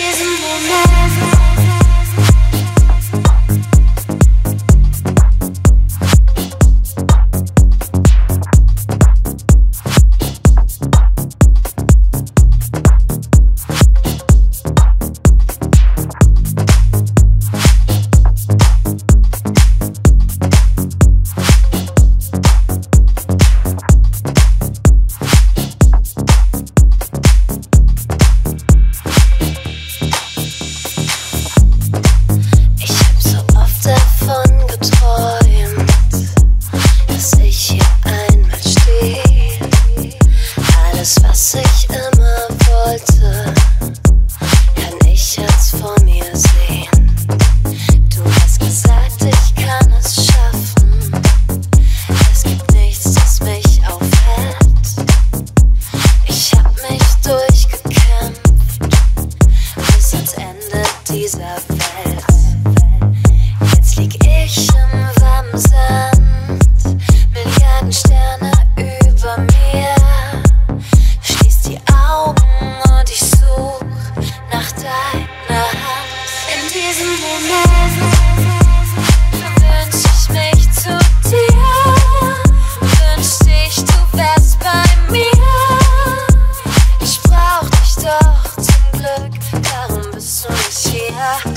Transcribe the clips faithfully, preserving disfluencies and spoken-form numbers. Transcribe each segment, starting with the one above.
diesem Moment. Was ich immer wollte, kann ich jetzt vor mir sehen. Du hast gesagt, ich kann es schaffen. Es gibt nichts, das mich aufhält. Ich hab mich durchgekämpft bis ans Ende dieser Welt. Jetzt lieg ich im warmen Sand, Milliarden Sterne über mir. Die Augen und ich such nach deiner Hand. In diesem Moment wünsch ich mich zu dir, wünschte ich, du wärst bei mir. Ich brauch dich doch zum Glück, darum bist du nicht hier.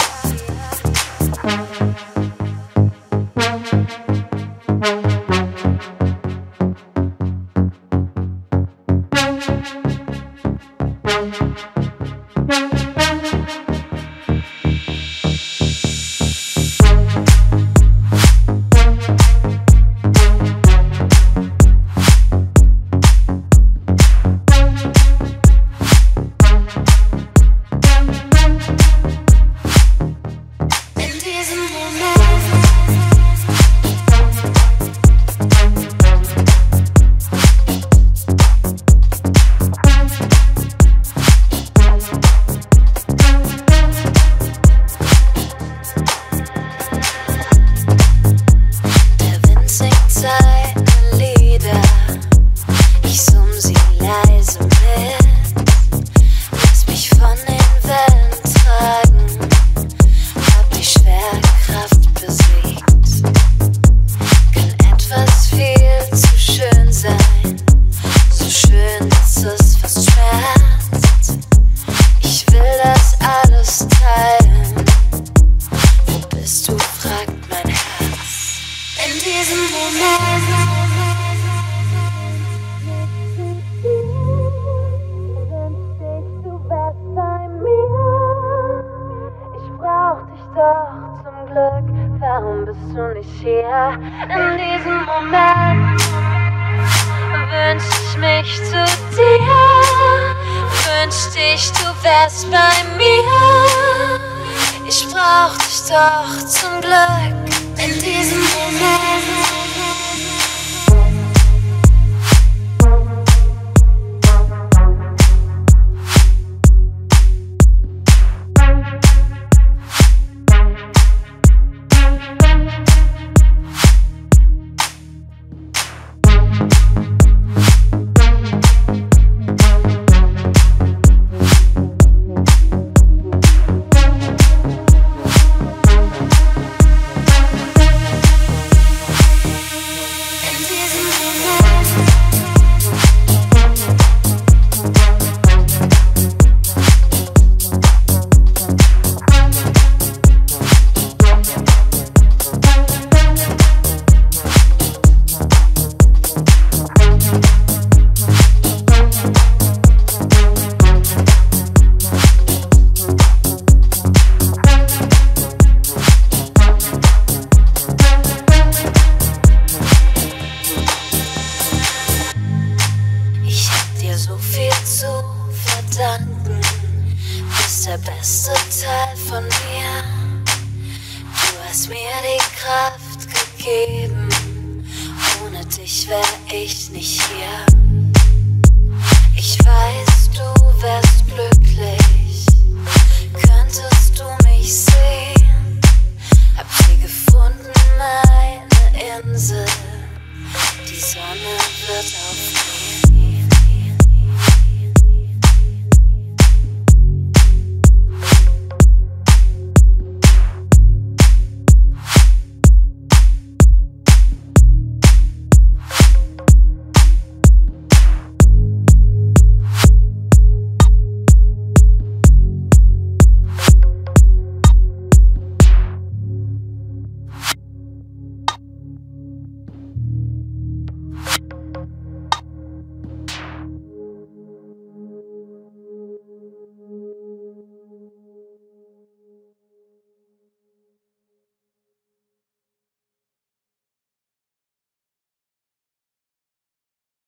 Seine Lieder, ich summ sie leise mit. Lass mich von den Wellen tragen, hab die Schwerkraft besiegt. Kann etwas viel zu schön sein, so schön, dass es fast schmerzt. Ich will das alles teilen. Wo bist du, fragt mein Herz. In diesem Moment wünschte ich, du wärst bei mir. Ich brauch dich doch zum Glück, warum bist du nicht hier? In diesem Moment wünsch ich mich zu dir, wünschte ich, du wärst bei mir. Ich brauch dich doch zum Glück. In diesem Moment der beste Teil von mir. Du hast mir die Kraft gegeben, ohne dich wär ich nicht hier. Ich weiß, du wärst glücklich.